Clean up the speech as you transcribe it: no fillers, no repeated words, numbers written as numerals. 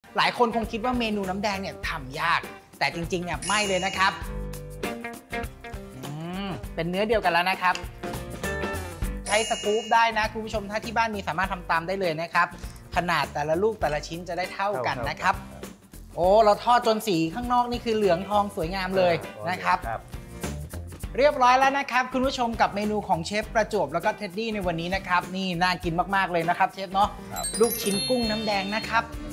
หลายคนคงคิดว่าเมนูน้ำแดงเนี่ยทำยากแต่จริงๆเนี่ยไม่เลยนะครับเป็นเนื้อเดียวกันแล้วนะครับใช้สกู๊ปได้นะคุณผู้ชมถ้าที่บ้านมีสามารถทำตามได้เลยนะครับขนาดแต่ละลูกแต่ละชิ้นจะได้เท่ากันนะครับโอ้เราทอดจนสีข้างนอกนี่คือเหลืองทองสวยงามเลยนะครับเรียบร้อยแล้วนะครับคุณผู้ชมกับเมนูของเชฟประจวบแล้วก็เท็ดดี้ในวันนี้นะครับนี่น่ากินมากๆเลยนะครับเชฟเนาะลูกชิ้นกุ้งน้ำแดงนะครับ